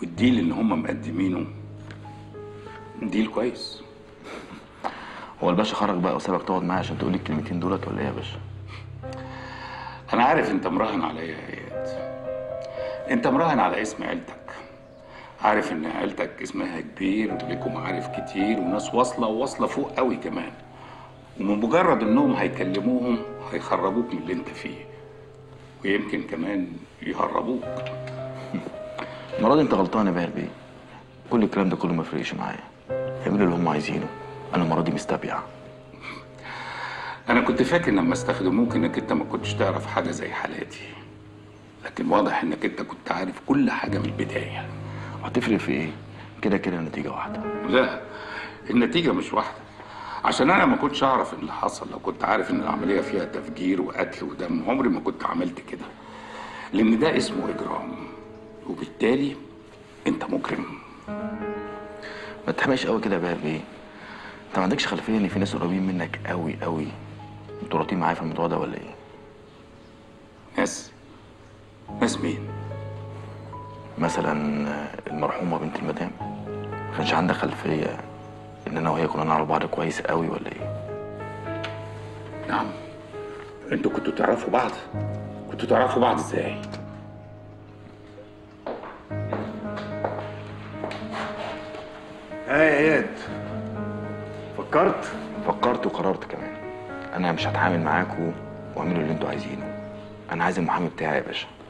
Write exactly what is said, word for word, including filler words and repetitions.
والديل اللي هم مقدمينه ديل كويس. هو الباشا خرج بقى وسابك تقعد معايا عشان تقولي الكلمتين دولت ولا ايه يا باشا؟ انا عارف انت مراهن عليا يا اياد، انت مراهن على اسم عيلتك، عارف ان عيلتك اسمها كبير وليكم معارف كتير وناس واصله وواصله فوق قوي كمان، ومن مجرد انهم هيكلموهم هيخرجوك من اللي انت فيه، ويمكن كمان يهربوك. المره دي انت غلطان يا باهر بيه، كل الكلام ده كله ما فرقش معايا، يعملوا اللي هم عايزينه، انا المره دي مستبيع. انا كنت فاكر لما استخدموك انك انت ما كنتش تعرف حاجه زي حالاتي، لكن واضح انك انت كنت عارف كل حاجه من البدايه. هتفرق في ايه؟ كده كده النتيجه واحده. لا، النتيجه مش واحده، عشان انا ما كنتش اعرف اللي حصل. لو كنت عارف ان العمليه فيها تفجير وقتل ودم عمري ما كنت عملت كده، لان ده اسمه اجرام، وبالتالي انت مجرم. ما تحمقش قوي كده يا باهر بيه، انت ما عندكش خلفيه ان في ناس قريبين منك قوي قوي متورطين معايا في الموضوع ده ولا ايه؟ ناس؟ ناس مين؟ مثلا المرحومه بنت المدام، ما كانش عندك خلفيه ان انا وهي كنا نعرف بعض كويس قوي ولا ايه؟ نعم، انتوا كنتوا تعرفوا بعض؟ كنتوا تعرفوا بعض ازاي؟ ها يا اياد، فكرت؟ فكرت وقررت كمان، انا مش هتعامل معاكوا واعملوا اللي انتوا عايزينه، انا عايز المحامي بتاعي يا باشا.